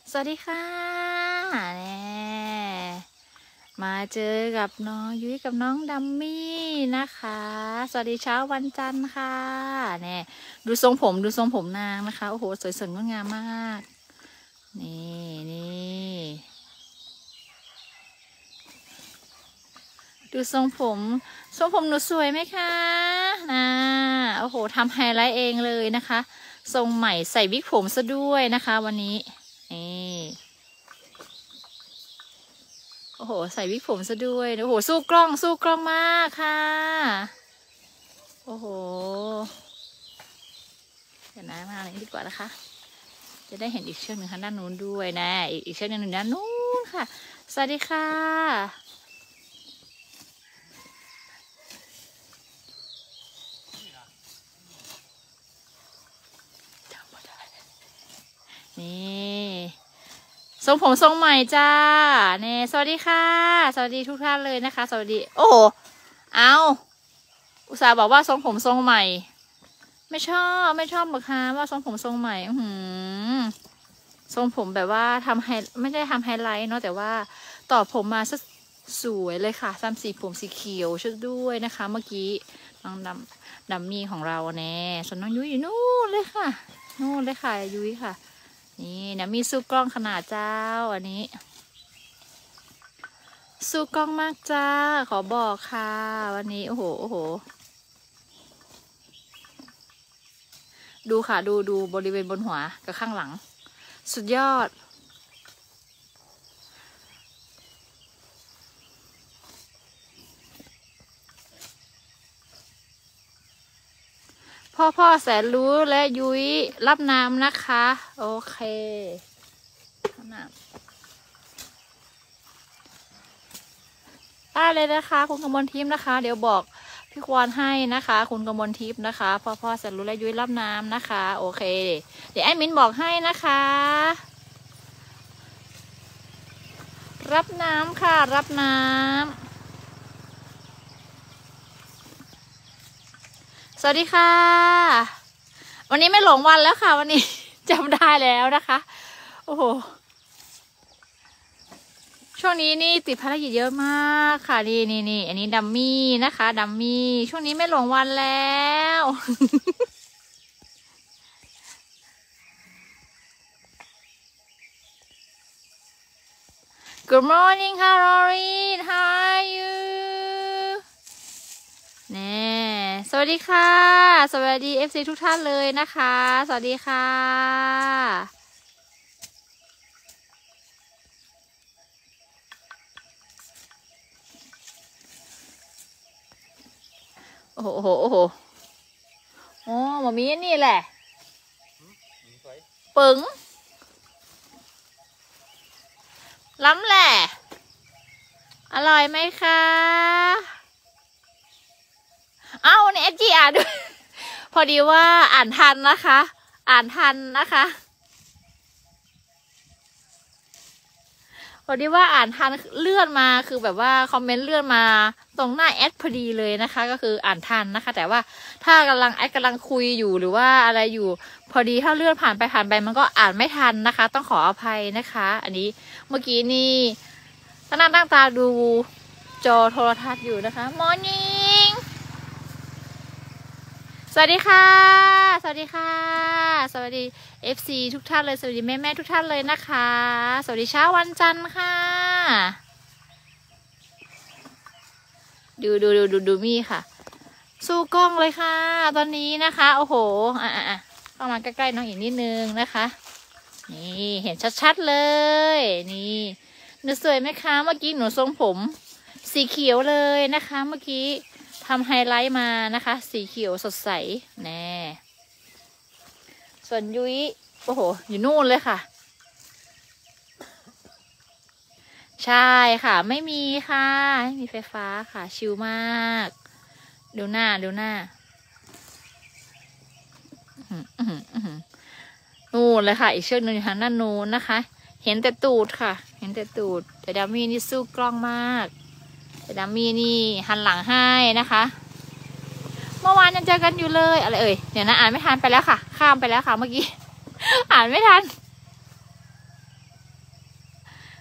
สวัสดีค่ะเนี่ยมาเจอกับน้องยุ้ยกับน้องดัมมี่นะคะสวัสดีเช้าวันจันทร์ค่ะเนี่ยดูทรงผมนางนะคะโอ้โหสวยสดงดงามมากนี่ดูทรงผมหนูสวยไหมคะนะโอ้โหทำไฮไลท์เองเลยนะคะทรงใหม่ใส่วิกผมซะด้วยนะคะวันนี้นี่โอ้โหใส่วิกผมซะด้วยโอ้โหสู้กล้องมากค่ะโอ้โหเดี๋ยวนะมาอะไรดีกว่านะคะจะได้เห็นอีกเชือกหนึ่งทางด้านนู้นด้วยนะอีกเชือกหนึ่งด้านนู้นค่ะสวัสดีค่ะนี่ทรงผมทรงใหม่จ้าเนี่ยสวัสดีค่ะสวัสดีทุกท่านเลยนะคะสวัสดีโอ้โหเอาอุตส่าห์บอกว่าทรงผมทรงใหม่ไม่ชอบหรอกค่ะว่าทรงผมทรงใหม่ทรงผมแบบว่าไม่ได้ทำไฮไลท์เนาะแต่ว่าต่อผมมาสวยเลยค่ะซ้ำสีผมสีเขียวชุดด้วยนะคะเมื่อกี้น้องดัมมี่ของเราแน่ส่วนน้องยุ้ยอยู่นู่นเลยค่ะยุ้ยค่ะนี่ดัมมี่สู้กล้องขนาดเจ้าอันนี้สู้กล้องมากจ้าขอบอกค่ะวันนี้โอ้โหดูค่ะดูบริเวณบนหัวกับข้างหลังสุดยอดพ่อแสนรู้และยุ้ยรับน้ำนะคะโอเคน้ำได้เลยนะคะคุณกมลทิพย์นะคะเดี๋ยวบอกพี่ควานให้นะคะคุณกมลทิพย์นะคะพ่อแสนรู้และยุ้ยรับน้ำนะคะโอเคเดี๋ยวแอดมินบอกให้นะคะรับน้ำค่ะรับน้ำสวัสดีค่ะวันนี้ไม่หลงวันแล้วค่ะวันนี้จำได้แล้วนะคะโอ้โหช่วงนี้นี่ติดภารกิจเยอะมากค่ะนี่อันนี้ดัมมี่นะคะดัมมี่ช่วงนี้ไม่หลงวันแล้ว Good morning Caroline how are you สวัสดีค่ะสวัสดี FC ทุกท่านเลยนะคะสวัสดีค่ะโอ้โหอ๋อมามีนี่แหละปึ๋งล้ำแหละอร่อยไหมคะเอ้าในFGอ่านด้วย พอดีว่าอ่านทันนะคะพอดีว่าอ่านทันเลื่อนมาคือแบบว่าคอมเมนต์เลื่อนมาตรงหน้าแอดพอดีเลยนะคะก็คืออ่านทันนะคะแต่ว่าถ้ากำลังคุยอยู่หรือว่าอะไรอยู่พอดีถ้าเลื่อนผ่านไปมันก็อ่านไม่ทันนะคะต้องขออภัยนะคะอันนี้เมื่อกี้นี่ตั้งตาดูจอโทรทัศน์อยู่นะคะ Morning สวัสดีค่ะสวัสดี FC ทุกท่านเลยสวัสดีแม่ทุกท่านเลยนะคะสวัสดีเช้าวันจันทร์ค่ะดูมี่ค่ะสู้กล้องเลยค่ะตอนนี้นะคะโอ้โหเข้ามาใกล้ๆน้องอีกนิดนึงนะคะนี่เห็นชัดๆเลยนี่หนูสวยไหมคะเมื่อกี้หนูทรงผมสีเขียวเลยนะคะเมื่อกี้ทำไฮไลท์มานะคะสีเขียวสดใสแน่ส่วนยุ้ยโอ้โหอยู่นู่นเลยค่ะใช่ค่ะไม่มีค่ะไม่มีไฟฟ้าค่ะชิลมากดูหน้านู่นเลยค่ะอีกเชือกหนึ่งอยู่ทางด้านนู้นนะคะเห็นแต่ตูดค่ะแต่ดัมมี่นี่สู้กล้องมากแต่ดัมมี่นี่หันหลังให้นะคะเมื่อวานยังเจอกันอยู่เลยอะไรเดี๋ยวนะอ่านไม่ทันไปแล้วค่ะข้ามไปแล้วค่ะเมื่อกี้ อ่านไม่ทัน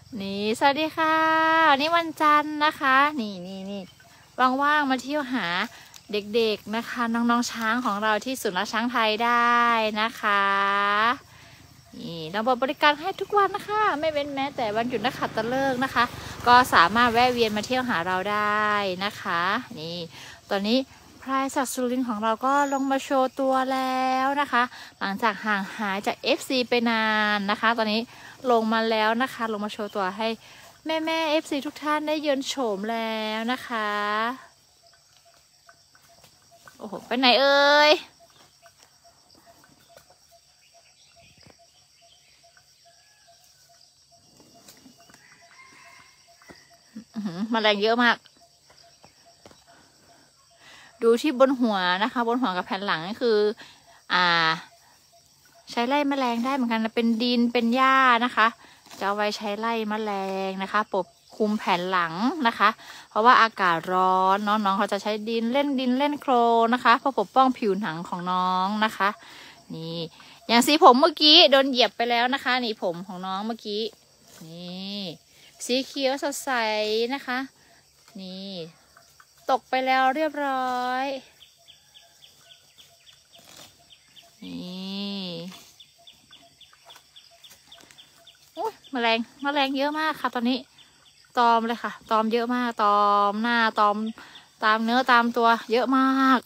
นี่สวัสดีค่ะนี่วันจันทร์นะคะ นี่ว่างๆมาเที่ยวหาเด็กๆนะคะน้องๆช้างของเราที่ศูนย์รักช้างไทยได้นะคะนี่เราบริการให้ทุกวันนะคะไม่เว้นแม้แต่วันหยุดนักขัตฤกษ์นะคะก็สามารถแวะเวียนมาเที่ยวหาเราได้นะคะนี่ตอนนี้พลายศักดิ์สุรินทร์ของเราก็ลงมาโชว์ตัวแล้วนะคะหลังจากห่างหายจาก FC ไปนานนะคะตอนนี้ลงมาแล้วนะคะลงมาโชว์ตัวให้แม่ FC ทุกท่านได้เยือนโฉมแล้วนะคะโอ้โหไปไหนเอ่ยแมลงเยอะมากดูที่บนหัวนะคะบนหัวกับแผ่นหลังนี่คือใช้ไล่แมลงได้เหมือนกันเป็นดินเป็นหญ้านะคะจะเอาไว้ใช้ไล่แมลงนะคะปกคลุมแผ่นหลังนะคะเพราะว่าอากาศร้อนน้องๆเขาจะใช้ดินเล่นโคลนนะคะเพื่อปกป้องผิวหนังของน้องนะคะนี่อย่างสีผมเมื่อกี้โดนเหยียบไปแล้วนะคะนี่ผมของน้องเมื่อกี้นี่สีเขียวสดใสนะคะนี่ตกไปแล้วเรียบร้อยนี่แมลงเยอะมากค่ะตอนนี้ตอมเลยค่ะตอมเยอะมากตอมหน้าตอมตามเนื้อตามตัวเยอะมาก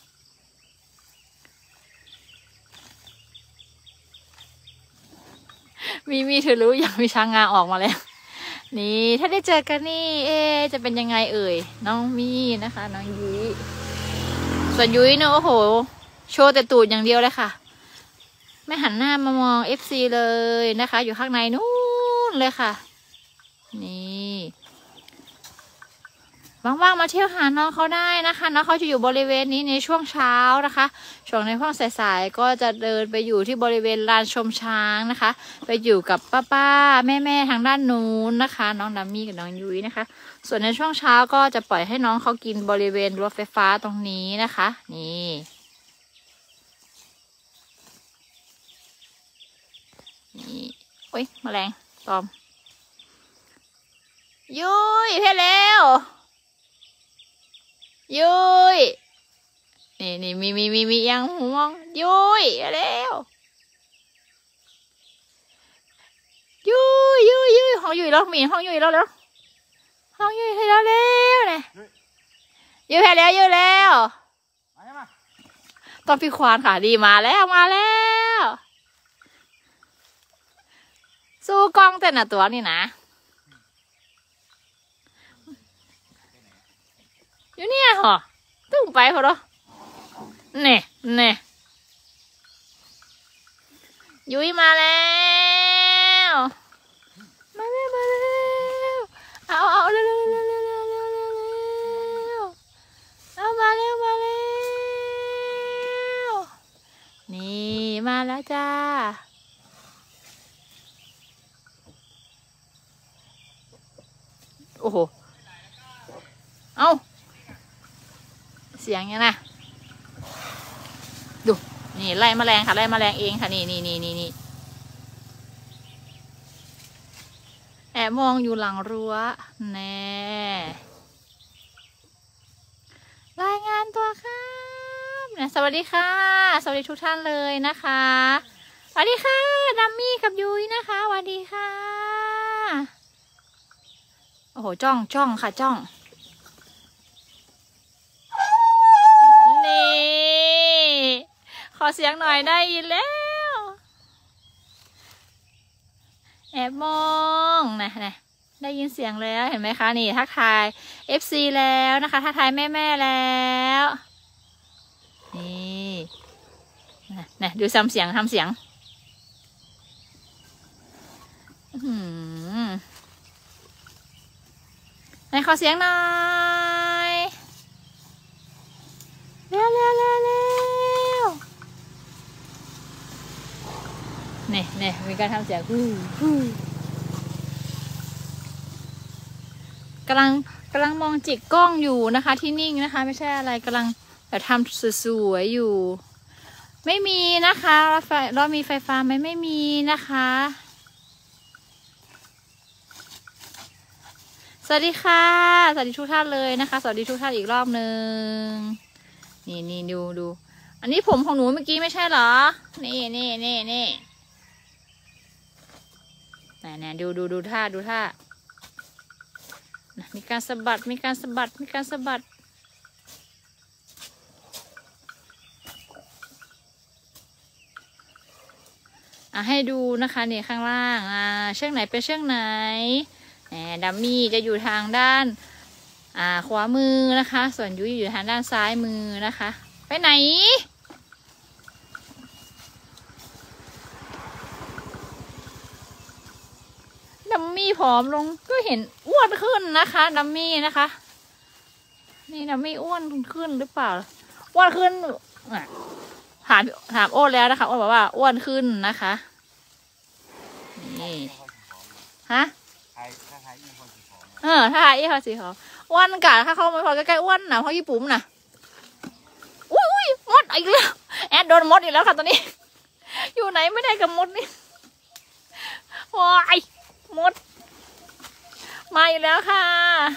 มีเธอรู้อย่างมีช้างงาออกมาแล้วนี่ถ้าได้เจอกันนี่จะเป็นยังไงเอ่ยน้องมีนะคะน้องยุ้ยส่วนยุ้ยเนอะโอ้โหโชว์แต่ตูดอย่างเดียวเลยค่ะไม่หันหน้ามามอง FC เลยนะคะอยู่ข้างในนู้นเลยค่ะนี่ว่างๆมาเที่ยวหาน้องเขาได้นะคะน้องเขาจะอยู่บริเวณนี้ในช่วงเช้านะคะช่วงในห้องสายๆก็จะเดินไปอยู่ที่บริเวณลานชมช้างนะคะไปอยู่กับป้าแม่ทางด้านนู้นนะคะน้องดัมมี่กับน้องยุ้ยนะคะส่วนในช่วงเช้าก็จะปล่อยให้น้องเขากินบริเวณรถไฟฟ้าตรงนี้นะคะนี่โอ้ยแมลงตอมยุ้ยเพลแล้วยุ้ยนี่มียังห่วงยุ้ยแล้วยุ้ยห้องยุ้ยแล้วมีห้องยุ้ยแล้วห้องยุ้ยให้แล้วเนี่ยยุ้ยให้แล้วยุ้ยแล้วตอนพี่ควานค่ะดีมาแล้วสู้กล้องแต่ละตัวนี่นะอยู่เนี่ยเหรอตึ้งไปพอแล้วเนี่ยยุ้ยมาแล้วเอาเร็วเอามาแล้วนี่มาแล้วจ้าโอ้โหเอาเสียงยังนะดูนี่ไล่แมลงค่ะไล่แมลงเองค่ะนี่แอบมองอยู่หลังรั้วแน่รายงานตัวครับนะสวัสดีค่ะสวัสดีทุกท่านเลยนะคะสวัสดีค่ะดัมมี่กับยุ้ยนะคะสวัสดีค่ะโอ้โหจ้องค่ะจ้องนี่ขอเสียงหน่อยได้ยินแล้วแอบมองนะได้ยินเสียงแล้วเห็นไหมคะนี่ทักทาย FC แล้วนะคะทักทายแม่แล้วนี่นะดูทำเสียงไหนขอเสียงหน่อยเร็วนี่มีการทำเสียงกำลังมองจิกกล้องอยู่นะคะที่นิ่งนะคะไม่ใช่อะไรกำลังแบบทำสวยๆอยู่ไม่มีนะคะเรามีไฟฟ้าไหมไม่มีนะคะสวัสดีค่ะสวัสดีทุกท่านเลยนะคะสวัสดีทุกท่านอีกรอบหนึ่งนี่ดูอันนี้ผมของหนูเมื่อกี้ไม่ใช่เหรอนี่เนี่ยดูท่ามีการสะบัดให้ดูนะคะเนี่ยข้างล่างเชือกไหนเป็นเชือกไหนดัมมี่จะอยู่ทางด้านขวามือนะคะส่วนยุ้ยอยู่ทางด้านซ้ายมือนะคะไปไหนดัมมี่ผอมลงก็เห็นอ้วนขึ้นนะคะดัมมี่นะคะนี่ดัมมี่อ้วนขึ้นหรือเปล่าอ้วนขึ้นถามโอ้แล้วนะคะโอ้บอกว่าอ้วนขึ้นนะคะนี่ฮะถ้าไอ้เขาสีขาวอ้วนกะถ้าเขาไม่พอใกล้ๆอ้วนนะเพราะญี่ปุ่นนะอุ้ยมดอีกแล้วแอดโดนมดอีกแล้วค่ะตอนนี้อยู่ไหนไม่ได้กับมดนี่ว้ายมดมาอีกแล้วค่ะ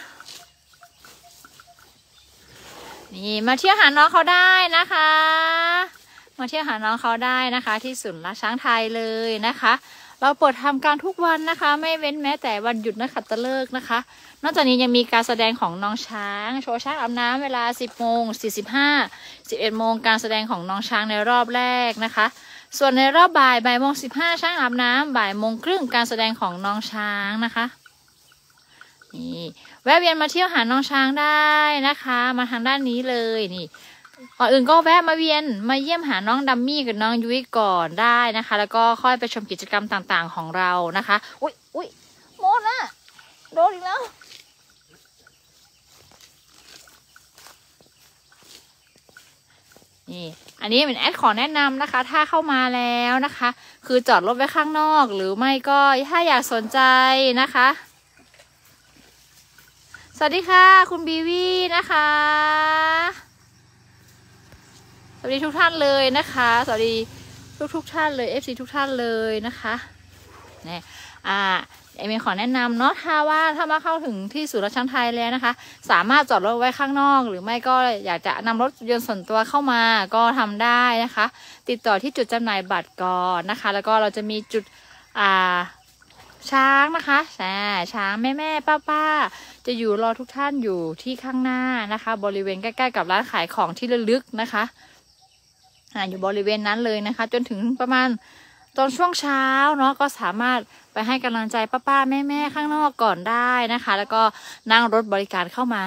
นี่มาเที่ยวหาน้องเขาได้นะคะมาเที่ยวหาน้องเขาได้นะคะที่ศูนย์รักช้างไทยเลยนะคะเราเปิดทำการทุกวันนะคะไม่เว้นแม้แต่วันหยุดนักขัตฤกษ์นะคะนอกจากนี้ยังมีการแสดงของน้องช้างโชว์ช้างอาบน้ำเวลา 10:45 11 โมงการแสดงของน้องช้างในรอบแรกนะคะส่วนในรอบบ่ายโมง 15ช้างอาบน้ำบ่ายโมงครึ่งการแสดงของน้องช้างนะคะนี่แวะเวียนมาเที่ยวหาน้องช้างได้นะคะมาทางด้านนี้เลยนี่ก่อนอื่นก็แวะมาเยี่ยมหาน้องดัมมี่กับน้องยุ้ยก่อนได้นะคะแล้วก็ค่อยไปชมกิจกรรมต่างๆของเรานะคะอุ้ยโมดนะโดนอีกแล้วนี่อันนี้เป็นแอดขอแนะนำนะคะถ้าเข้ามาแล้วนะคะคือจอดรถไว้ข้างนอกหรือไม่ก็ถ้าอยากสนใจนะคะสวัสดีค่ะคุณบีวี่นะคะสวัสดีทุกท่านเลยนะคะสวัสดีทุกท่านเลย FC ทุกท่านเลยนะคะเนี่ยเอเมขอแนะนำเนาะถ้ามาเข้าถึงที่ศูนย์รักช้างไทยแล้วนะคะสามารถจอดรถไว้ข้างนอกหรือไม่ก็อยากจะนำรถยนต์ส่วนตัวเข้ามาก็ทำได้นะคะติดต่อที่จุดจำหน่ายบัตรก่อนนะคะแล้วก็เราจะมีจุดช้างนะคะช้างแม่ป้าจะอยู่รอทุกท่านอยู่ที่ข้างหน้านะคะบริเวณใกล้ๆกับร้านขายของที่ระลึกนะคะอยู่บริเวณนั้นเลยนะคะจนถึงประมาณตอนช่วงเช้าเนาะก็สามารถไปให้กำลังใจป้าแม่ข้างนอกก่อนได้นะคะแล้วก็นั่งรถบริการเข้ามา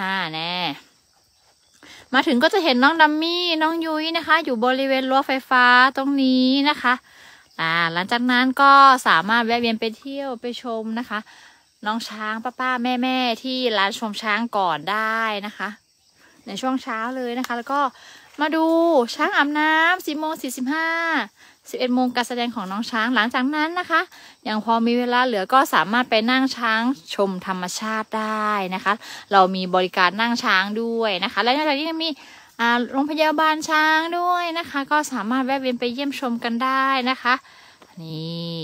มาถึงก็จะเห็นน้องดัมมี่น้องยุ้ยนะคะอยู่บริเวณรั้วไฟฟ้าตรงนี้นะคะหลังจากนั้นก็สามารถแวะเวียนไปเที่ยวไปชมนะคะน้องช้างป้าแม่ที่ร้านชมช้างก่อนได้นะคะในช่วงเช้าเลยนะคะแล้วก็มาดูช้างอาบน้ำ10:45 11 โมงการแสดงของน้องช้างหลังจากนั้นนะคะยังพอมีเวลาเหลือก็สามารถไปนั่งช้างชมธรรมชาติได้นะคะเรามีบริการนั่งช้างด้วยนะคะและนอกจากนี้ยังมีโรงพยาบาลช้างด้วยนะคะก็สามารถแวะเวียนไปเยี่ยมชมกันได้นะคะนี่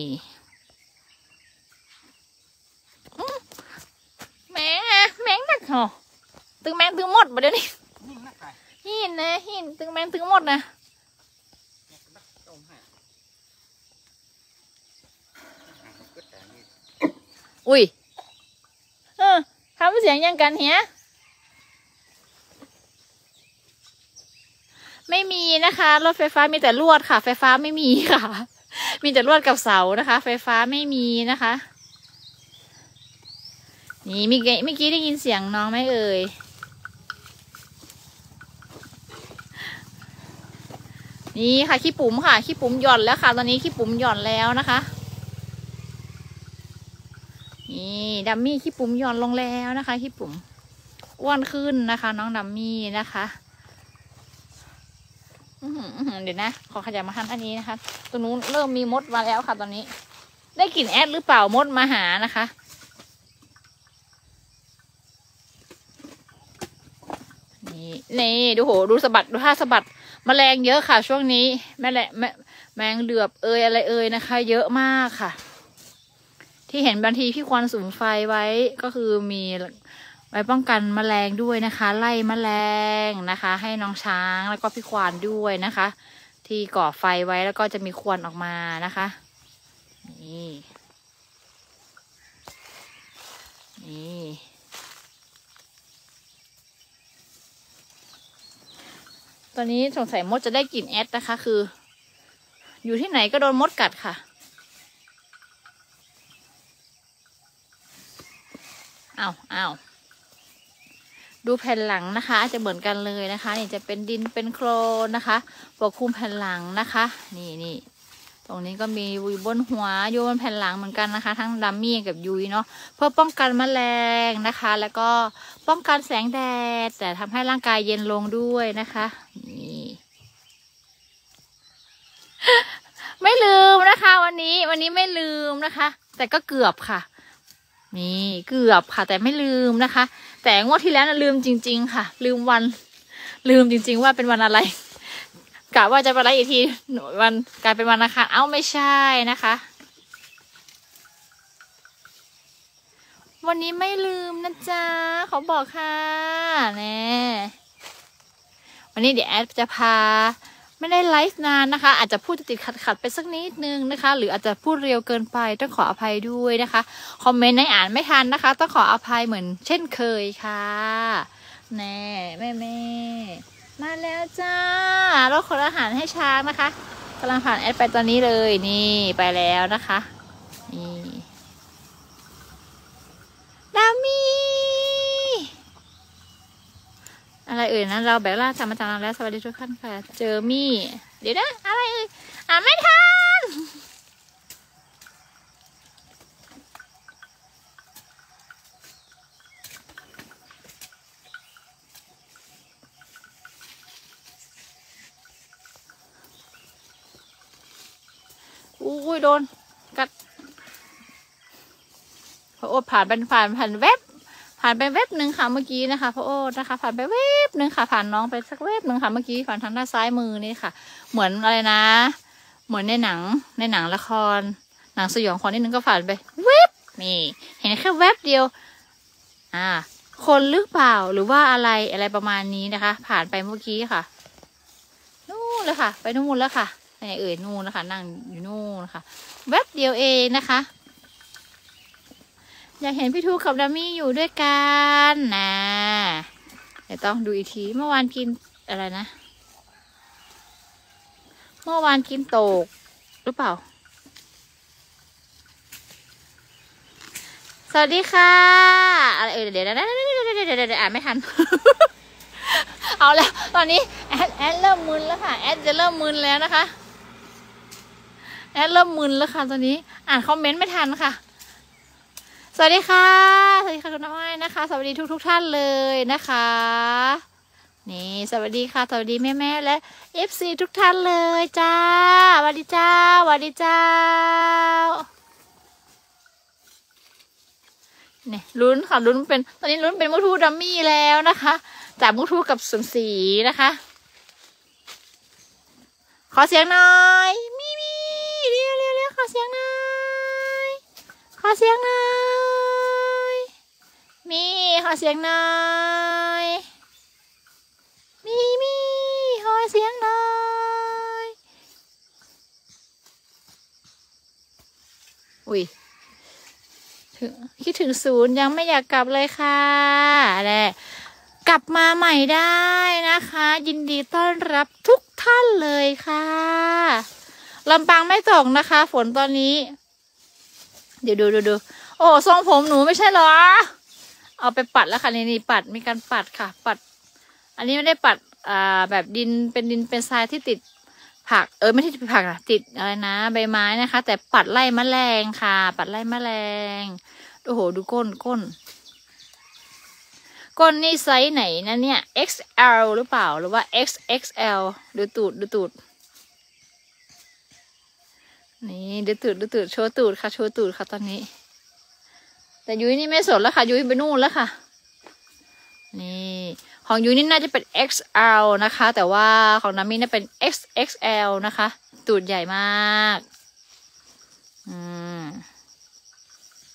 แมงนักเหรอตึงแมงตึงหมดประเดี๋ยวนี้หินนะหินตึงแมงตึงหมดนะอุ้ยทำเสียงยังกันเฮียไม่มีนะคะรถไฟฟ้ามีแต่ลวดค่ะไฟฟ้าไม่มีค่ะมีแต่ลวดกับเสานะคะไฟฟ้าไม่มีนะคะนี่เมื่อกี้ได้ยินเสียงน้องไหมเอ่ยนี่ค่ะขี้ปุ๋มค่ะขี้ปุ๋มหย่อนแล้วค่ะตอนนี้ขี้ปุ๋มหย่อนแล้วนะคะนี่ดัมมี่ขี้ปุ๋มหย่อนลงแล้วนะคะขี้ปุ๋มอ้วนขึ้นนะคะน้องดัมมี่นะคะเดี๋ยวนะขอขยับมาทันอันนี้นะคะตรงนู้นเริ่มมีมดมาแล้วค่ะตอนนี้ได้กลิ่นแอดหรือเปล่ามดมาหานะคะนี่ดูสะบัดดูท่าสะบัดแมลงเยอะค่ะช่วงนี้แมงเหลือบอะไรนะคะเยอะมากค่ะที่เห็นบางทีพี่ควรสุมไฟไว้ก็คือมีไว้ป้องกันแมลงด้วยนะคะ ไล่แมลงนะคะ ให้น้องช้างแล้วก็พี่ควานด้วยนะคะ ที่ก่อไฟไว้แล้วก็จะมีควันออกมานะคะนี่นี่ตอนนี้สงสัยมดจะได้กลิ่นแอดนะคะคืออยู่ที่ไหนก็โดนมดกัดค่ะอ้าวดูแผ่นหลังนะคะจะเหมือนกันเลยนะคะนี่จะเป็นดินเป็นโคลนนะคะปกคลุมแผ่นหลังนะคะนี่ตรงนี้ก็มียุยบนหัวยุยบนแผ่นหลังเหมือนกันนะคะทั้งดัมมี่กับยุยเนาะเพื่อป้องกันแมลงนะคะแล้วก็ป้องกันแสงแดดแต่ทำให้ร่างกายเย็นลงด้วยนะคะนี่ ไม่ลืมนะคะวันนี้ไม่ลืมนะคะแต่ก็เกือบค่ะนี่เกือบค่ะแต่ไม่ลืมนะคะแต่งวดที่แล้วนะลืมจริงๆค่ะลืมวันลืมจริงๆว่าเป็นวันอะไรกะว่าจะไปไลฟ์อีกทีวันกลายเป็นวันอังคารเอ้าไม่ใช่นะคะวันนี้ไม่ลืมนะจ๊ะเขาบอกค่ะแน่วันนี้เดี๋ยวแอดจะพาไม่ได้ไลฟ์นานนะคะอาจจะพูดติดขัดไปสักนิดนึงนะคะหรืออาจจะพูดเร็วเกินไปต้องขออภัยด้วยนะคะคอมเมนต์ในอ่านไม่ทันนะคะต้องขออภัยเหมือนเช่นเคยค่ะแน่แม่มาแล้วจ้าเราขออาหารให้ช้างนะคะกำลังผ่านแอดไปตอนนี้เลยนี่ไปแล้วนะคะนี่ดามีอะไรเอ่ยนะเราแบกล่าจำมาจากเราแล้วสวัสดีทุกท่านค่ะเจอมี่เดี๋ยวนะอะไรเอ่ยไม่ทันอุ้ยโดนกัดพระโอษผ่านเว็บผ่านไปเว็บหนึ่งค่ะเมื่อกี้นะคะพระโอษนะคะผ่านไปเว็บหนึ่งค่ะผ่านน้องไปสักเว็บหนึ่งค่ะเมื่อกี้ผ่านทางด้านซ้ายมือนี่ค่ะเหมือนอะไรนะเหมือนในหนังละครหนังสยองขวัญนิดนึงก็ผ่านไปเว็บนี่เห็นแค่เว็บเดียวคนหรือเปล่าหรือว่าอะไรประมาณนี้นะคะผ่านไปเมื่อกี้ค่ะนู่นเลยค่ะไปนู่นแล้วค่ะไหนเอ่ยนู่นนะคะนั่งอยู่นู่นนะคะเว็บเดียวเองนะคะอยากเห็นพี่ทูกับดัมมี่อยู่ด้วยกันนะเดี๋ยวต้องดูอีกทีเมื่อวานกินอะไรนะเมื่อวานกินโตกหรือเปล่าสวัสดีค่ะอะไรเดี๋ยวอ่านไม่ทัน เอาแล้วตอนนี้แอดเริ่มมึนแล้วค่ะแอดจะเริ่มมึนแล้วนะคะแอดเริ่มมึนแล้วค่ะตอนนี้อ่านคอมเมนต์ไม่ทันค่ะสวัสดีค่ะคุณน้อยนะคะสวัสดีทุกท่านเลยนะคะนี่สวัสดีค่ะสวัสดีแม่และ FC ทุกท่านเลยจ้าสวัสดีเจ้าสวัสดีเจ้าเนี่ยลุ้นค่ะลุ้นเป็นตอนนี้ลุ้นเป็นมูทูดัมมี่แล้วนะคะจากมูทูกับสุนสีนะคะขอเสียงหน่อยมีเรียวขอเสียงหน่อยขอเสียงหน่อยขอเสียงหน่อยมีขอเสียงหน่อยอุ้ยคิดถึงศูนย์ยังไม่อยากกลับเลยค่ะแหละกลับมาใหม่ได้นะคะยินดีต้อนรับทุกท่านเลยค่ะลำปางไม่ตกนะคะฝนตอนนี้เดี๋ยวดูโอ้ทรงผมหนูไม่ใช่เหรอเอาไปปัดแล้วค่ะนี่ปัดมีการปัดค่ะปัดอันนี้ไม่ได้ปัดแบบดินเป็นทรายที่ติดผักไม่ใช่ผักนะติดอะไรนะใบไม้นะคะแต่ปัดไล่แมลงค่ะปัดไล่แมลงโอ้โหดูก้นนี่ไซส์ไหนนะเนี่ย XL หรือเปล่าหรือว่า XXL ดูตูดนี่ดูตูดโชว์ตูดค่ะตอนนี้แต่ยุ้ยนี่ไม่สนแล้วค่ะยุ้ยไปนู่นแล้วค่ะนี่ของยุ้ยนี่น่าจะเป็น XL นะคะแต่ว่าของน้ำมี่น่าเป็น XXL นะคะตูดใหญ่มาก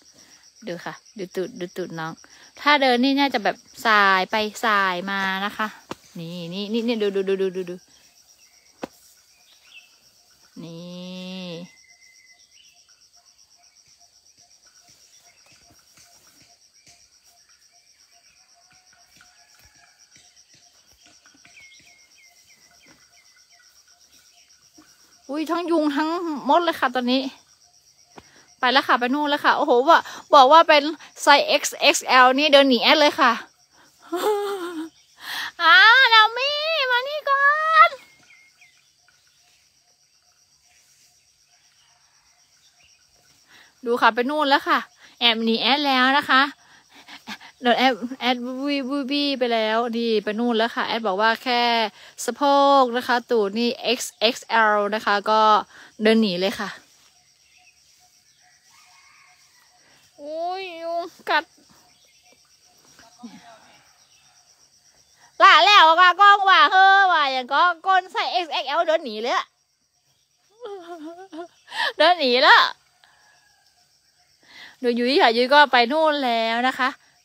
ดูค่ะดูตูดน้องถ้าเดินนี่น่าจะแบบสายไปสายมานะคะนี่ดูนี่อุ้ยทั้งยุงทั้งมดเลยค่ะตอนนี้ไปแล้วค่ะไปนู่นแล้วค่ะโอ้โหบอกว่าเป็นไซส์ XXL นี่เดินหนีแอดเลยค่ะดามี่มานี่ก่อนดูค่ะไปนู่นแล้วค่ะแอบหนีแอดแล้วนะคะเดินแอดบูบี้ไปแล้วดีไปนู่นแล้วค่ะแอดบอกว่าแค่สะโพกนะคะตูดนี่ XXL นะคะก็เดินหนีเลยค่ะอุ้ยยุงกัดล่าแล้วก็กล้องว่าเฮ้อว่าอย่างก็ก้นใส่ XXL เดินหนีเลยเดินหนีแล้วดูยุ้ยค่ะยุ้ยก็ไปนู่นแล้วนะคะ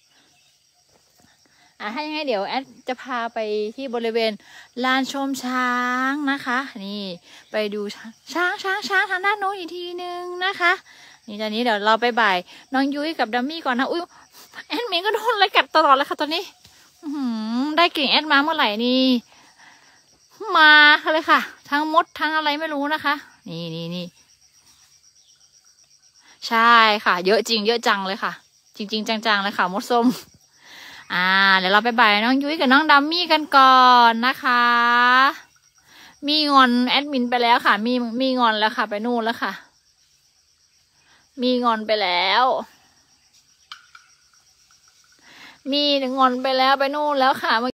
ให้ยังไงเดี๋ยวแอดจะพาไปที่บริเวณลานชมช้างนะคะนี่ไปดูช้างทางด้านโน้นอีกทีนึงนะคะนี่ตอนนี้เดี๋ยวเราไปบ่ายน้องยุ้ยกับดัมมี่ก่อนนะอุ้ยแอดมินก็โดนอะไรกัดตลอดเลยค่ะตอนนี้ได้กลิ่นแอดมาเมื่อไหร่นี่มาเลยค่ะทั้งมดทั้งอะไรไม่รู้นะคะนี่ใช่ค่ะเยอะจริงเยอะจังเลยค่ะจริงจังเลยค่ะมดส้มเดี๋ยวเราไปบ่ายน้องยุ้ยกับน้องดัมมี่กันก่อนนะคะมีงอนแอดมินไปแล้วค่ะมีงอนแล้วค่ะไปนู่นแล้วค่ะมีงอนไปแล้วมีงอนไปแล้วไปนู่นแล้วค่ะ